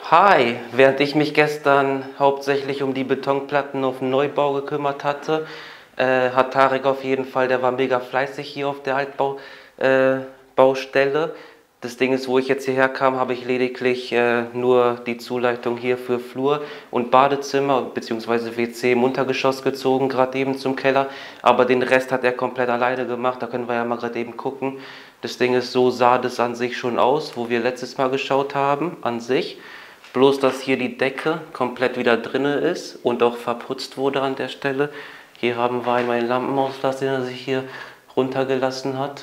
Hi, während ich mich gestern hauptsächlich um die Betonplatten auf dem Neubau gekümmert hatte, hat Tarek auf jeden Fall, der war mega fleißig hier auf der Baustelle. Das Ding ist, wo ich jetzt hierher kam, habe ich lediglich nur die Zuleitung hier für Flur und Badezimmer bzw. WC im Untergeschoss gezogen, gerade eben zum Keller. Aber den Rest hat er komplett alleine gemacht, da können wir ja mal gerade eben gucken. Das Ding ist, so sah das an sich schon aus, wo wir letztes Mal geschaut haben, an sich. Bloß, dass hier die Decke komplett wieder drinne ist und auch verputzt wurde an der Stelle. Hier haben wir einmal den Lampenauslass, den er sich hier runtergelassen hat.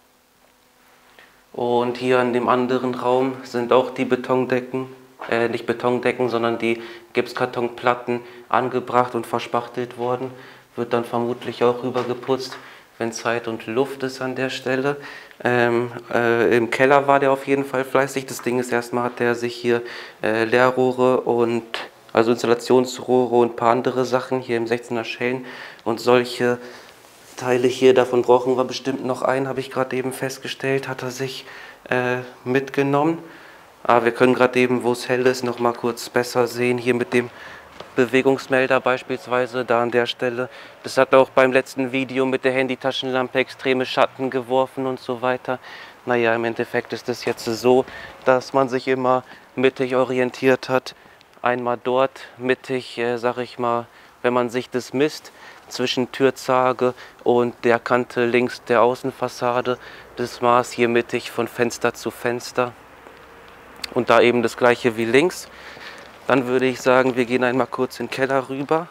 Und hier in dem anderen Raum sind auch die Betondecken, nicht Betondecken, sondern die Gipskartonplatten angebracht und verspachtelt worden. Wird dann vermutlich auch rübergeputzt, wenn Zeit und Luft ist an der Stelle. Im Keller war der auf jeden Fall fleißig. Das Ding ist, erstmal hat er sich hier Leerrohre und also Installationsrohre und ein paar andere Sachen hier im 16er Schellen und solche Teile hier, davon brauchen wir bestimmt noch einen, habe ich gerade eben festgestellt, hat er sich mitgenommen. Aber wir können gerade eben, wo es hell ist, noch mal kurz besser sehen, hier mit dem Bewegungsmelder beispielsweise, da an der Stelle. Das hat auch beim letzten Video mit der Handytaschenlampe extreme Schatten geworfen und so weiter. Naja, im Endeffekt ist es jetzt so, dass man sich immer mittig orientiert hat. Einmal dort mittig, sag ich mal, wenn man sich das misst, zwischen Türzage und der Kante links der Außenfassade, das Maß hier mittig von Fenster zu Fenster und da eben das gleiche wie links. Dann würde ich sagen, wir gehen einmal kurz in den Keller rüber.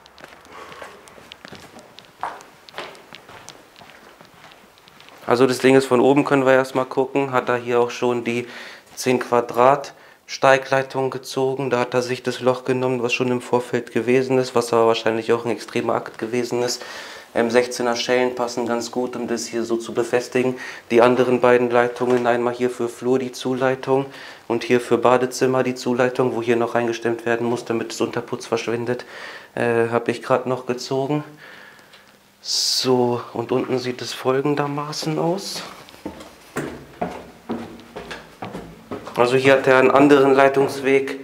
Also das Ding ist, von oben können wir erstmal gucken, hat er hier auch schon die 10 Quadrat Steigleitung gezogen. Da hat er sich das Loch genommen, was schon im Vorfeld gewesen ist, was aber wahrscheinlich auch ein extremer Akt gewesen ist. 16er Schellen passen ganz gut, um das hier so zu befestigen. Die anderen beiden Leitungen, einmal hier für Flur die Zuleitung und hier für Badezimmer die Zuleitung, wo hier noch eingestemmt werden muss, damit das Unterputz verschwindet, habe ich gerade noch gezogen. So, und unten sieht es folgendermaßen aus. Also hier hat er einen anderen Leitungsweg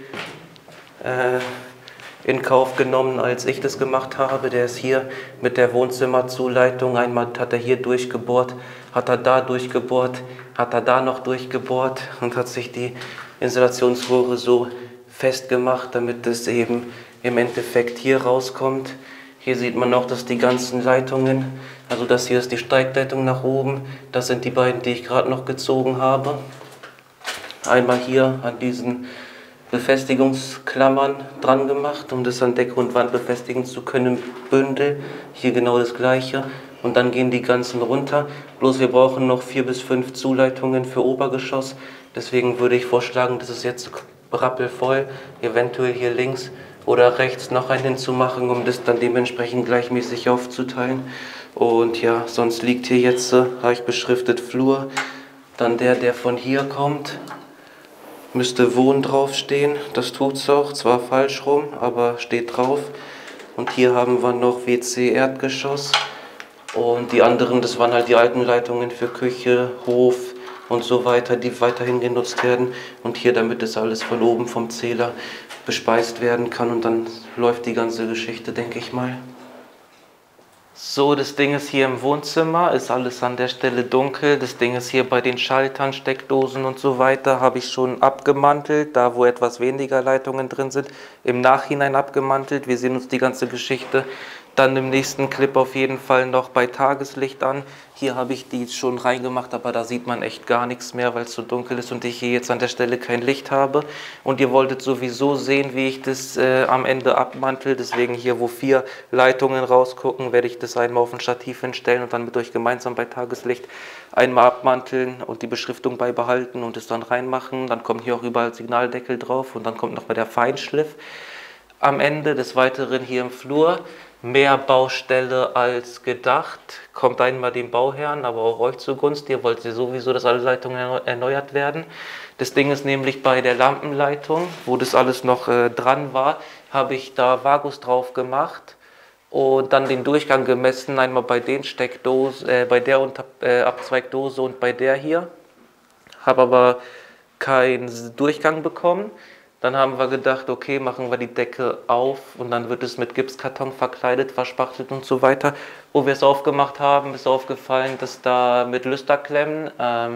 in Kauf genommen, als ich das gemacht habe. Der ist hier mit der Wohnzimmerzuleitung. Einmal hat er hier durchgebohrt, hat er da durchgebohrt, hat er da noch durchgebohrt und hat sich die Installationsrohre so festgemacht, damit es eben im Endeffekt hier rauskommt. Hier sieht man auch, dass die ganzen Leitungen, also das hier ist die Steigleitung nach oben, das sind die beiden, die ich gerade noch gezogen habe. Einmal hier an diesen Befestigungsklammern dran gemacht, um das an Decke und Wand befestigen zu können, Bündel. Hier genau das gleiche. Und dann gehen die ganzen runter. Bloß wir brauchen noch 4 bis 5 Zuleitungen für Obergeschoss. Deswegen würde ich vorschlagen, das ist jetzt rappelvoll, eventuell hier links oder rechts noch einen hinzumachen, um das dann dementsprechend gleichmäßig aufzuteilen. Und ja, sonst liegt hier jetzt, habe ich beschriftet, Flur. Dann der von hier kommt. Müsste Wohn draufstehen, das tut's auch, zwar falsch rum, aber steht drauf. Und hier haben wir noch WC Erdgeschoss und die anderen, das waren halt die alten Leitungen für Küche, Hof und so weiter, die weiterhin genutzt werden. Und hier, damit das alles von oben vom Zähler bespeist werden kann und dann läuft die ganze Geschichte, denke ich mal. So, das Ding ist hier im Wohnzimmer, ist alles an der Stelle dunkel. Das Ding ist hier bei den Schaltern, Steckdosen und so weiter, habe ich schon abgemantelt, da wo etwas weniger Leitungen drin sind, im Nachhinein abgemantelt. Wir sehen uns die ganze Geschichte dann im nächsten Clip auf jeden Fall noch bei Tageslicht an. Hier habe ich die schon reingemacht, aber da sieht man echt gar nichts mehr, weil es so dunkel ist und ich hier jetzt an der Stelle kein Licht habe. Und ihr wolltet sowieso sehen, wie ich das am Ende abmantel. Deswegen hier, wo 4 Leitungen rausgucken, werde ich das einmal auf ein Stativ hinstellen und dann mit euch gemeinsam bei Tageslicht einmal abmanteln und die Beschriftung beibehalten und es dann reinmachen. Dann kommen hier auch überall Signaldeckel drauf und dann kommt nochmal der Feinschliff. Am Ende des Weiteren hier im Flur mehr Baustelle als gedacht. Kommt einmal dem Bauherrn, aber auch euch zugunsten. Ihr wollt ja sowieso, dass alle Leitungen erneuert werden. Das Ding ist nämlich bei der Lampenleitung, wo das alles noch dran war, habe ich da Vagus drauf gemacht und dann den Durchgang gemessen. Einmal bei den Steckdosen, bei der Abzweigdose und bei der hier. Habe aber keinen Durchgang bekommen. Dann haben wir gedacht, okay, machen wir die Decke auf und dann wird es mit Gipskarton verkleidet, verspachtelt und so weiter. Wo wir es aufgemacht haben, ist aufgefallen, dass da mit Lüsterklemmen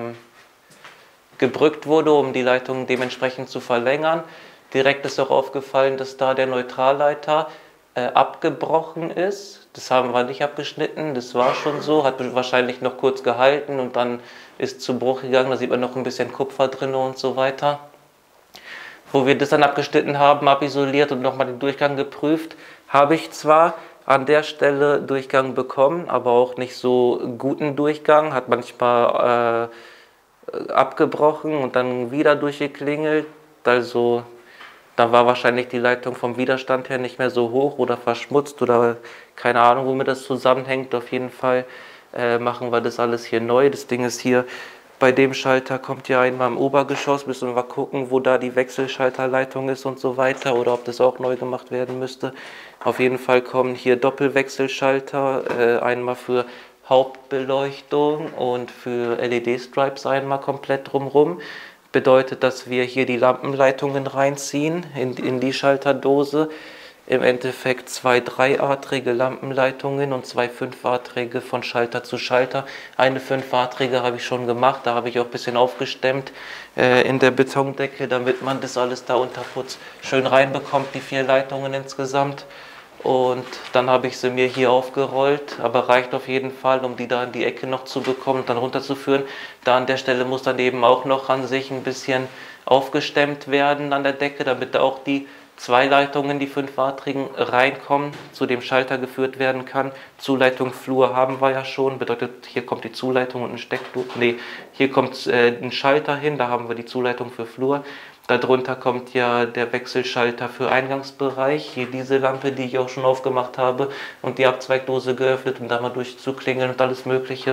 gebrückt wurde, um die Leitung dementsprechend zu verlängern. Direkt ist auch aufgefallen, dass da der Neutralleiter abgebrochen ist. Das haben wir nicht abgeschnitten, das war schon so, hat wahrscheinlich noch kurz gehalten und dann ist zu Bruch gegangen. Da sieht man noch ein bisschen Kupfer drin und so weiter. Wo wir das dann abgeschnitten haben, abisoliert und nochmal den Durchgang geprüft, habe ich zwar an der Stelle Durchgang bekommen, aber auch nicht so guten Durchgang, hat manchmal abgebrochen und dann wieder durchgeklingelt. Also da war wahrscheinlich die Leitung vom Widerstand her nicht mehr so hoch oder verschmutzt oder keine Ahnung, womit das zusammenhängt. Auf jeden Fall machen wir das alles hier neu. Das Ding ist hier, bei dem Schalter kommt ja einmal im Obergeschoss, müssen wir gucken, wo da die Wechselschalterleitung ist und so weiter oder ob das auch neu gemacht werden müsste. Auf jeden Fall kommen hier Doppelwechselschalter, einmal für Hauptbeleuchtung und für LED-Stripes einmal komplett drumherum. Bedeutet, dass wir hier die Lampenleitungen reinziehen in die Schalterdose. Im Endeffekt 2 dreiadrige Lampenleitungen und 2 fünfadrige von Schalter zu Schalter. Eine fünfadrige habe ich schon gemacht, da habe ich auch ein bisschen aufgestemmt in der Betondecke, damit man das alles da unter Putz schön reinbekommt, die 4 Leitungen insgesamt. Und dann habe ich sie mir hier aufgerollt, aber reicht auf jeden Fall, um die da in die Ecke noch zu bekommen und dann runterzuführen. Da an der Stelle muss dann eben auch noch an sich ein bisschen aufgestemmt werden an der Decke, damit da auch die 2 Leitungen, die 5-adrigen, reinkommen, zu dem Schalter geführt werden kann. Zuleitung Flur haben wir ja schon, bedeutet, hier kommt die Zuleitung und ein Steckdose. Nee, hier kommt ein Schalter hin, da haben wir die Zuleitung für Flur. Darunter kommt ja der Wechselschalter für Eingangsbereich, hier diese Lampe, die ich auch schon aufgemacht habe und die Abzweigdose geöffnet, um da mal durchzuklingeln und alles Mögliche.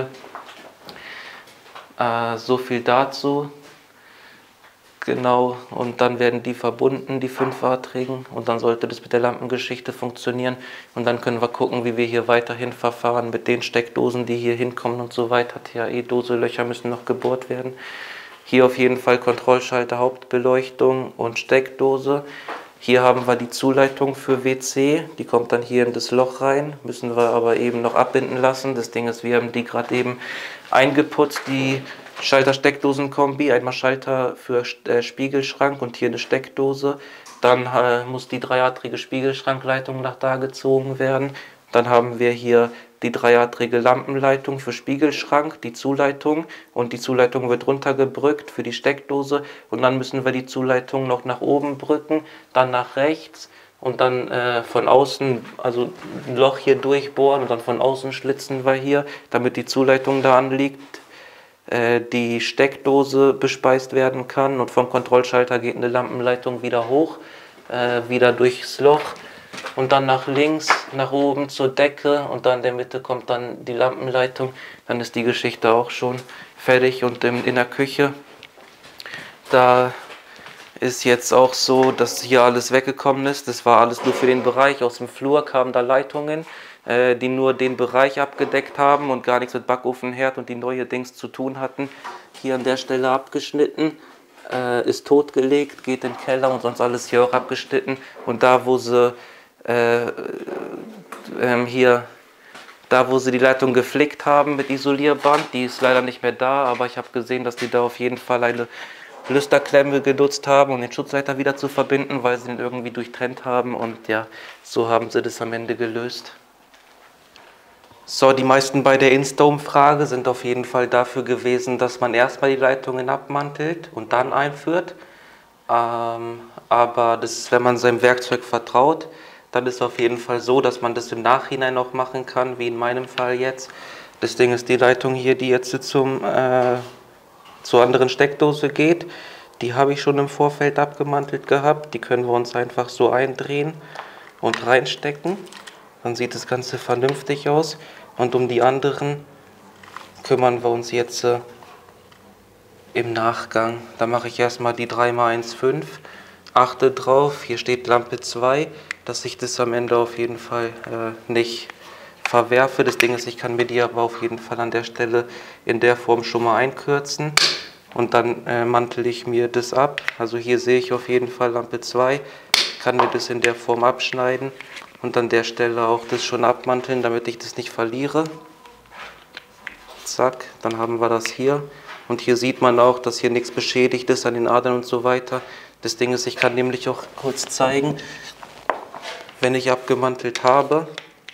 So viel dazu. Genau, und dann werden die verbunden, die 5-adrigen, und dann sollte das mit der Lampengeschichte funktionieren. Und dann können wir gucken, wie wir hier weiterhin verfahren mit den Steckdosen, die hier hinkommen und so weiter. TAE-Dose, Löcher müssen noch gebohrt werden. Hier auf jeden Fall Kontrollschalter, Hauptbeleuchtung und Steckdose. Hier haben wir die Zuleitung für WC, die kommt dann hier in das Loch rein, müssen wir aber eben noch abbinden lassen. Das Ding ist, wir haben die gerade eben eingeputzt, die Schalter-Steckdosen-Kombi, einmal Schalter für Spiegelschrank und hier eine Steckdose. Dann muss die dreiadrige Spiegelschrankleitung nach da gezogen werden. Dann haben wir hier die dreiadrige Lampenleitung für Spiegelschrank, die Zuleitung, und die Zuleitung wird runtergebrückt für die Steckdose und dann müssen wir die Zuleitung noch nach oben brücken, dann nach rechts und dann von außen, also ein Loch hier durchbohren und dann von außen schlitzen wir hier, damit die Zuleitung da anliegt, die Steckdose bespeist werden kann und vom Kontrollschalter geht eine Lampenleitung wieder hoch, wieder durchs Loch. Und dann nach links, nach oben zur Decke und dann in der Mitte kommt dann die Lampenleitung. Dann ist die Geschichte auch schon fertig. Und in der Küche, da ist jetzt auch so, dass hier alles weggekommen ist. Das war alles nur für den Bereich. Aus dem Flur kamen da Leitungen, die nur den Bereich abgedeckt haben und gar nichts mit Backofenherd und die neue Dings zu tun hatten. Hier an der Stelle abgeschnitten. Ist totgelegt, geht in den Keller und sonst alles hier auch abgeschnitten. Und da, wo sie die Leitung geflickt haben mit Isolierband, die ist leider nicht mehr da, aber ich habe gesehen, dass die da auf jeden Fall eine Lüsterklemme genutzt haben, um den Schutzleiter wieder zu verbinden, weil sie ihn irgendwie durchtrennt haben und ja, so haben sie das am Ende gelöst. So, die meisten bei der Insta-Umfrage sind auf jeden Fall dafür gewesen, dass man erstmal die Leitungen abmantelt und dann einführt. Aber das, wenn man seinem Werkzeug vertraut, dann ist es auf jeden Fall so, dass man das im Nachhinein auch machen kann, wie in meinem Fall jetzt. Das Ding ist die Leitung hier, die jetzt zur anderen Steckdose geht. Die habe ich schon im Vorfeld abgemantelt gehabt. Die können wir uns einfach so eindrehen und reinstecken. Dann sieht das Ganze vernünftig aus. Und um die anderen kümmern wir uns jetzt im Nachgang. Da mache ich erstmal die 3x1,5. Achte drauf, hier steht Lampe 2, dass ich das am Ende auf jeden Fall nicht verwerfe. Das Ding ist, ich kann mir die aber auf jeden Fall an der Stelle in der Form schon mal einkürzen. Und dann mantel ich mir das ab. Also hier sehe ich auf jeden Fall Lampe 2, kann mir das in der Form abschneiden und an der Stelle auch das schon abmanteln, damit ich das nicht verliere. Zack, dann haben wir das hier. Und hier sieht man auch, dass hier nichts beschädigt ist an den Adern und so weiter. Das Ding ist, ich kann nämlich auch kurz zeigen, wenn ich abgemantelt habe,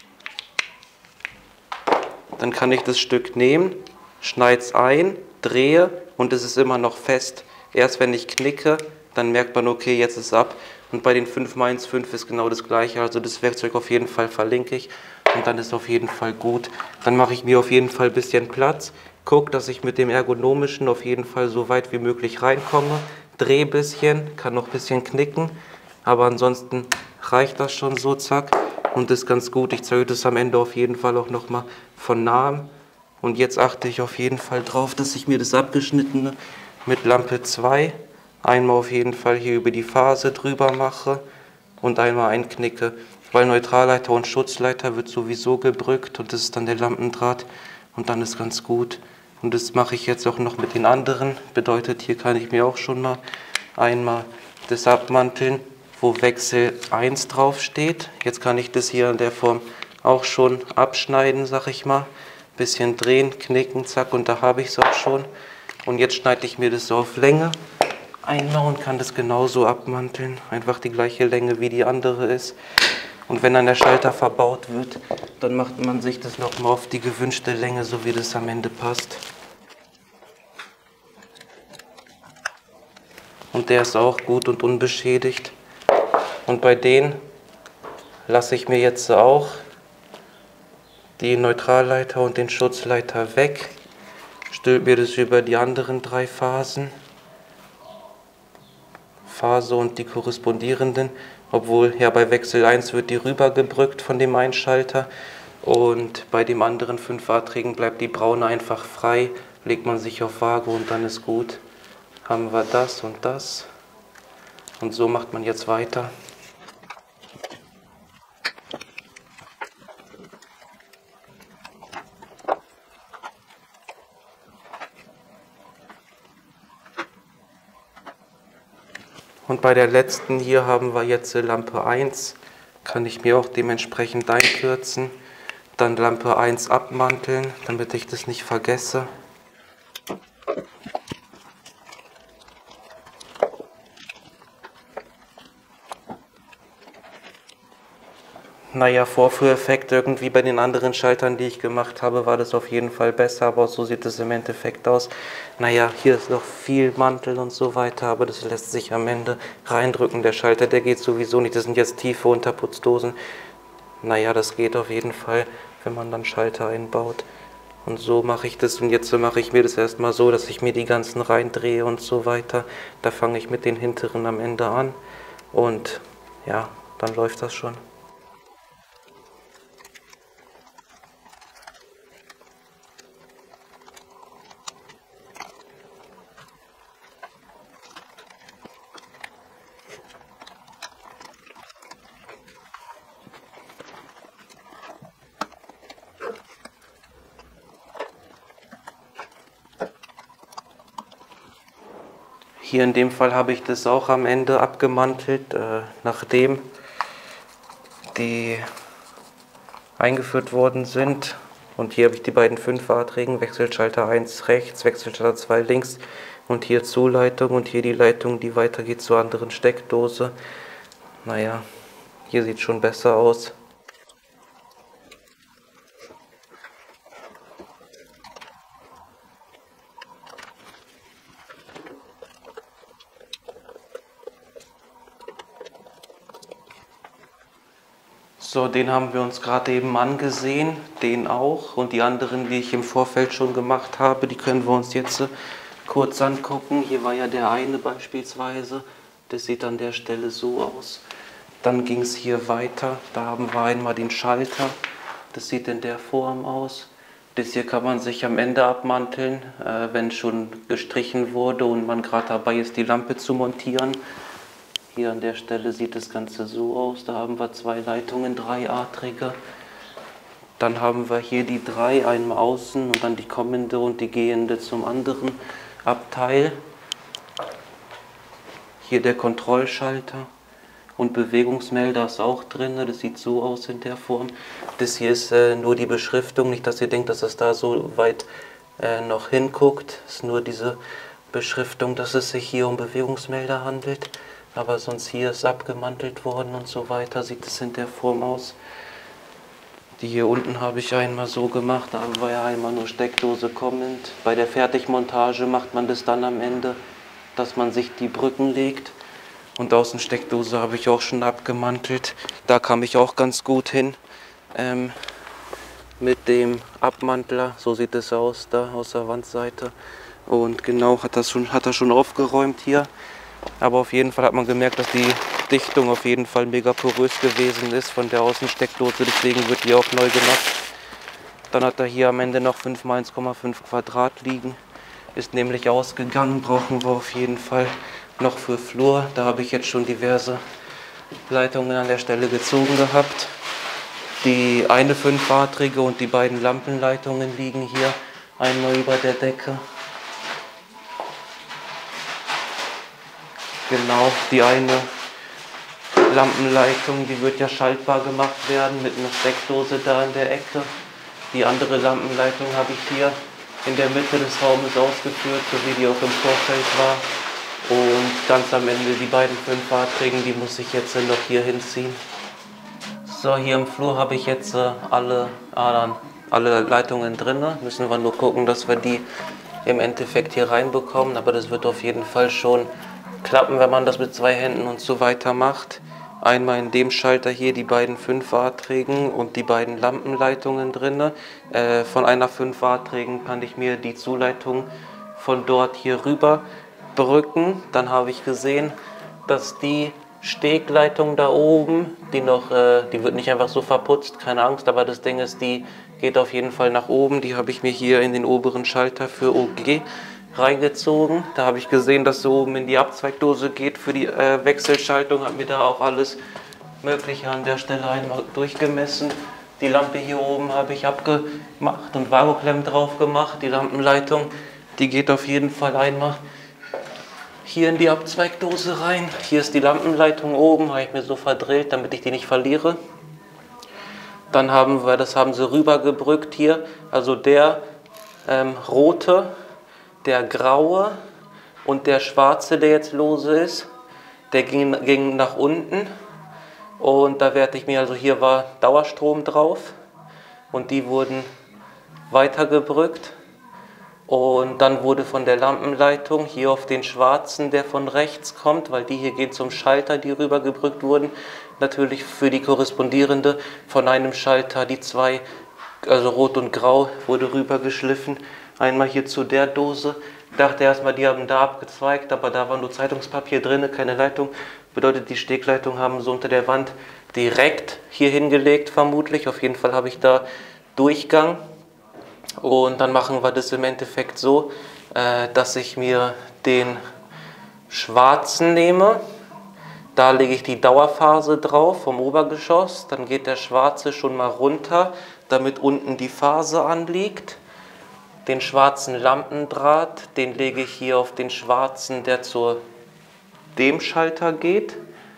dann kann ich das Stück nehmen, schneide es ein, drehe und es ist immer noch fest. Erst wenn ich knicke, dann merkt man, okay, jetzt ist es ab. Und bei den 5x1,5 ist genau das gleiche. Also das Werkzeug auf jeden Fall verlinke ich und dann ist auf jeden Fall gut. Dann mache ich mir auf jeden Fall ein bisschen Platz, gucke, dass ich mit dem Ergonomischen auf jeden Fall so weit wie möglich reinkomme, drehe ein bisschen, kann noch ein bisschen knicken, aber ansonsten reicht das schon so, zack. Und das ist ganz gut. Ich zeige das am Ende auf jeden Fall auch nochmal von nahem. Und jetzt achte ich auf jeden Fall drauf, dass ich mir das Abgeschnittene mit Lampe 2 einmal auf jeden Fall hier über die Phase drüber mache und einmal einknicke. Weil Neutralleiter und Schutzleiter wird sowieso gebrückt und das ist dann der Lampendraht und dann ist ganz gut. Und das mache ich jetzt auch noch mit den anderen. Bedeutet, hier kann ich mir auch schon mal einmal das abmanteln, wo Wechsel 1 drauf steht. Jetzt kann ich das hier in der Form auch schon abschneiden, sag ich mal. Bisschen drehen, knicken, zack, und da habe ich es auch schon. Und jetzt schneide ich mir das so auf Länge einmal und kann das genauso abmanteln. Einfach die gleiche Länge wie die andere ist. Und wenn dann der Schalter verbaut wird, dann macht man sich das nochmal auf die gewünschte Länge, so wie das am Ende passt. Und der ist auch gut und unbeschädigt. Und bei denen lasse ich mir jetzt auch die Neutralleiter und den Schutzleiter weg. Stülpe mir das über die anderen 3 Phasen. Phase und die korrespondierenden. Obwohl, ja, bei Wechsel 1 wird die rübergebrückt von dem Einschalter. Und bei dem anderen 5-adrigen bleibt die braune einfach frei. Legt man sich auf Waage und dann ist gut. Haben wir das und das. Und so macht man jetzt weiter. Und bei der letzten hier haben wir jetzt Lampe 1. Kann ich mir auch dementsprechend einkürzen. Dann Lampe 1 abmanteln, damit ich das nicht vergesse. Naja, Vorführeffekt irgendwie bei den anderen Schaltern, die ich gemacht habe, war das auf jeden Fall besser, aber so sieht es im Endeffekt aus. Naja, hier ist noch viel Mantel und so weiter, aber das lässt sich am Ende reindrücken. Der Schalter, der geht sowieso nicht, das sind jetzt tiefe Unterputzdosen. Naja, das geht auf jeden Fall, wenn man dann Schalter einbaut. Und so mache ich das und jetzt mache ich mir das erstmal so, dass ich mir die ganzen reindrehe und so weiter. Da fange ich mit den hinteren am Ende an und ja, dann läuft das schon. Hier in dem Fall habe ich das auch am Ende abgemantelt, nachdem die eingeführt worden sind. Und hier habe ich die beiden 5-adrigen, Wechselschalter 1 rechts, Wechselschalter 2 links und hier Zuleitung und hier die Leitung, die weitergeht zur anderen Steckdose. Naja, hier sieht es schon besser aus. So, den haben wir uns gerade eben angesehen, den auch und die anderen, die ich im Vorfeld schon gemacht habe, die können wir uns jetzt kurz angucken. Hier war ja der eine beispielsweise, das sieht an der Stelle so aus. Dann ging es hier weiter, da haben wir einmal den Schalter, das sieht in der Form aus. Das hier kann man sich am Ende abmanteln, wenn schon gestrichen wurde und man gerade dabei ist, die Lampe zu montieren. Hier an der Stelle sieht das Ganze so aus, da haben wir 2 Leitungen, 3-adrige. Dann haben wir hier die 3, einmal außen und dann die kommende und die gehende zum anderen Abteil. Hier der Kontrollschalter und Bewegungsmelder ist auch drin. Das sieht so aus in der Form. Das hier ist nur die Beschriftung, nicht dass ihr denkt, dass es da so weit noch hinguckt. Es ist nur diese Beschriftung, dass es sich hier um Bewegungsmelder handelt. Aber sonst hier ist abgemantelt worden und so weiter. Sieht es in der Form aus. Die hier unten habe ich einmal so gemacht. Da war ja einmal nur Steckdose kommend. Bei der Fertigmontage macht man das dann am Ende, dass man sich die Brücken legt. Und Außensteckdose habe ich auch schon abgemantelt. Da kam ich auch ganz gut hin mit dem Abmantler. So sieht es aus, da aus der Wandseite. Und genau hat er schon aufgeräumt hier. Aber auf jeden Fall hat man gemerkt, dass die Dichtung auf jeden Fall mega porös gewesen ist von der Außensteckdose. Deswegen wird die auch neu gemacht. Dann hat er hier am Ende noch 5 mal 1,5 Quadrat liegen. Ist nämlich ausgegangen, brauchen wir auf jeden Fall noch für Flur. Da habe ich jetzt schon diverse Leitungen an der Stelle gezogen gehabt. Die eine 5-adrige und die beiden Lampenleitungen liegen hier einmal über der Decke. Genau, die eine Lampenleitung, die wird ja schaltbar gemacht werden mit einer Steckdose da in der Ecke. Die andere Lampenleitung habe ich hier in der Mitte des Raumes ausgeführt, so wie die auch im Vorfeld war. Und ganz am Ende die beiden 5-adrigen, die muss ich jetzt noch hier hinziehen. So, hier im Flur habe ich jetzt alle Leitungen drin. Müssen wir nur gucken, dass wir die im Endeffekt hier reinbekommen. Aber das wird auf jeden Fall schon klappen, wenn man das mit 2 Händen und so weiter macht. Einmal in dem Schalter hier die beiden 5-adrigen und die beiden Lampenleitungen drin. Von einer 5-adrigen kann ich mir die Zuleitung von dort hier rüber brücken. Dann habe ich gesehen, dass die Stegleitung da oben, die wird nicht einfach so verputzt, keine Angst, aber das Ding ist, die geht auf jeden Fall nach oben. Die habe ich mir hier in den oberen Schalter für OG reingezogen. Da habe ich gesehen, dass so oben in die Abzweigdose geht für die Wechselschaltung. Habe mir da auch alles Mögliche an der Stelle einmal durchgemessen. Die Lampe hier oben habe ich abgemacht und Vagoklemm drauf gemacht. Die Lampenleitung, die geht auf jeden Fall einmal hier in die Abzweigdose rein. Hier ist die Lampenleitung oben, habe ich mir so verdreht, damit ich die nicht verliere. Dann haben wir, das haben sie rübergebrückt hier, also der rote, der graue und der schwarze, der jetzt lose ist, der ging nach unten. Und da werde ich mir, also hier war Dauerstrom drauf und die wurden weitergebrückt. Und dann wurde von der Lampenleitung hier auf den schwarzen, der von rechts kommt, weil die hier gehen zum Schalter, die rübergebrückt wurden, natürlich für die korrespondierende von einem Schalter, die 2, also rot und grau, wurde rübergeschliffen. Einmal hier zu der Dose. Ich dachte erstmal, die haben da abgezweigt, aber da war nur Zeitungspapier drin, keine Leitung. Bedeutet, die Stegleitung haben so unter der Wand direkt hier hingelegt, vermutlich. Auf jeden Fall habe ich da Durchgang. Und dann machen wir das im Endeffekt so, dass ich mir den schwarzen nehme. Da lege ich die Dauerphase drauf vom Obergeschoss. Dann geht der schwarze schon mal runter, damit unten die Phase anliegt. Den schwarzen Lampendraht, den lege ich hier auf den schwarzen, der zu dem Schalter geht,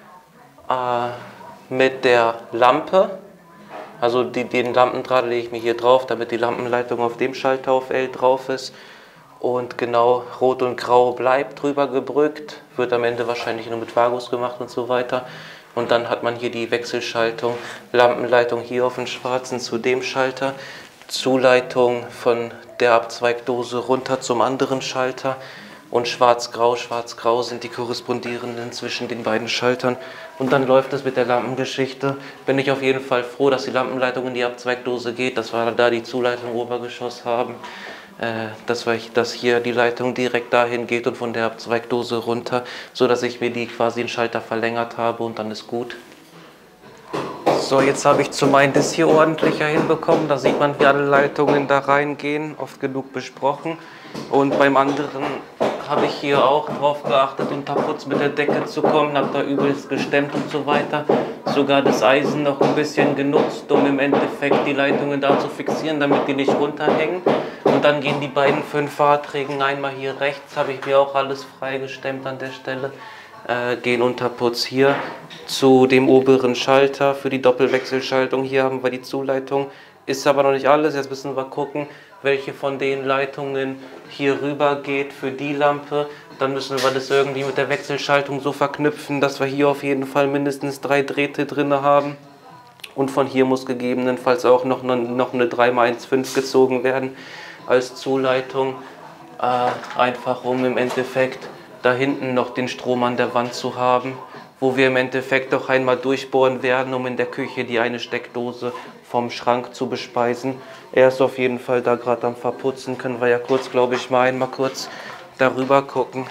mit der Lampe. Also den Lampendraht lege ich mir hier drauf, damit die Lampenleitung auf dem Schalter auf L drauf ist. Und genau rot und grau bleibt drüber gebrückt, wird am Ende wahrscheinlich nur mit Vagus gemacht und so weiter. Und dann hat man hier die Wechselschaltung, Lampenleitung hier auf den schwarzen zu dem Schalter, Zuleitung von der Abzweigdose runter zum anderen Schalter und schwarz-grau sind die korrespondierenden zwischen den beiden Schaltern. Und dann läuft es mit der Lampengeschichte. Bin ich auf jeden Fall froh, dass die Lampenleitung in die Abzweigdose geht, dass wir da die Zuleitung im Obergeschoss haben, dass hier die Leitung direkt dahin geht und von der Abzweigdose runter, sodass ich mir die quasi den Schalter verlängert habe und dann ist gut. So, jetzt habe ich zum einen das hier ordentlicher hinbekommen. Da sieht man, wie alle Leitungen da reingehen, oft genug besprochen. Und beim anderen habe ich hier auch drauf geachtet, unter Putz mit der Decke zu kommen, habe da übelst gestemmt und so weiter. Sogar das Eisen noch ein bisschen genutzt, um im Endeffekt die Leitungen da zu fixieren, damit die nicht runterhängen. Und dann gehen die beiden 5 Fahrträgen, einmal hier rechts, habe ich mir auch alles freigestemmt an der Stelle, gehen unter Putz hier zu dem oberen Schalter für die Doppelwechselschaltung. Hier haben wir die Zuleitung, ist aber noch nicht alles, jetzt müssen wir gucken, welche von den Leitungen hier rüber geht für die Lampe. Dann müssen wir das irgendwie mit der Wechselschaltung so verknüpfen, dass wir hier auf jeden Fall mindestens 3 Drähte drin haben. Und von hier muss gegebenenfalls auch noch eine 3x1,5 gezogen werden als Zuleitung. Einfach um im Endeffekt da hinten noch den Strom an der Wand zu haben, wo wir im Endeffekt auch einmal durchbohren werden, um in der Küche die eine Steckdose vom Schrank zu bespeisen. Er ist auf jeden Fall da gerade am Verputzen. Können wir ja kurz, glaube ich, mal einmal kurz darüber gucken.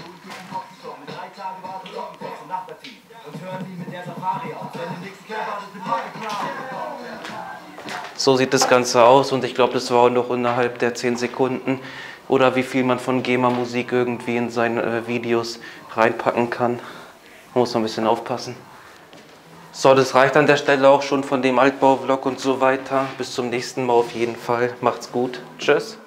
So sieht das Ganze aus und ich glaube, das war auch noch innerhalb der 10 Sekunden oder wie viel man von GEMA-Musik irgendwie in seine Videos reinpacken kann. Man muss noch ein bisschen aufpassen. So, das reicht an der Stelle auch schon von dem Altbau-Vlog und so weiter. Bis zum nächsten Mal auf jeden Fall. Macht's gut. Tschüss.